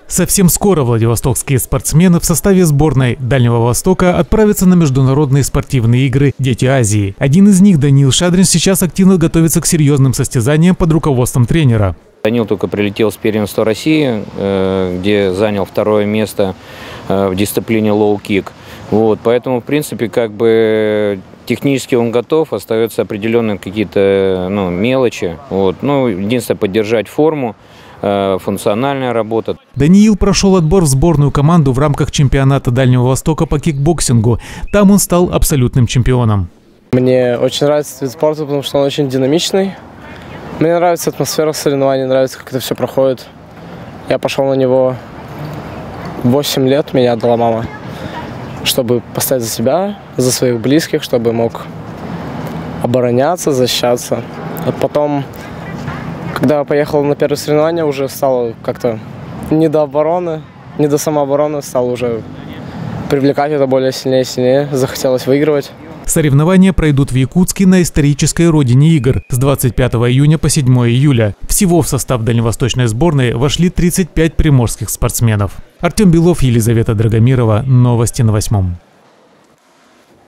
Совсем скоро владивостокские спортсмены в составе сборной Дальнего Востока отправятся на международные спортивные игры «Дети Азии». Один из них, Даниил Шадрин, сейчас активно готовится к серьезным состязаниям под руководством тренера. Даниил только прилетел с первенства России, где занял 2-е место в дисциплине лоу-кик. Поэтому, в принципе, технически он готов, остаются определенные какие-то мелочи. Единственное, поддержать форму. Функциональная работа. Даниил прошел отбор в сборную команду в рамках чемпионата Дальнего Востока по кикбоксингу. Там он стал абсолютным чемпионом. Мне очень нравится этот вид спорта, потому что он очень динамичный. Мне нравится атмосфера соревнований, нравится, как это все проходит. Я пошел на него 8 лет, меня отдала мама, чтобы постоять за себя, за своих близких, чтобы мог обороняться, защищаться. А потом, когда я поехал на первые соревнования, уже стало как-то не до обороны, не до самообороны, стал уже привлекать это более сильнее и сильнее, захотелось выигрывать. Соревнования пройдут в Якутске на исторической родине игр с 25 июня по 7 июля. Всего в состав дальневосточной сборной вошли 35 приморских спортсменов. Артем Белов, Елизавета Драгомирова. Новости на 8.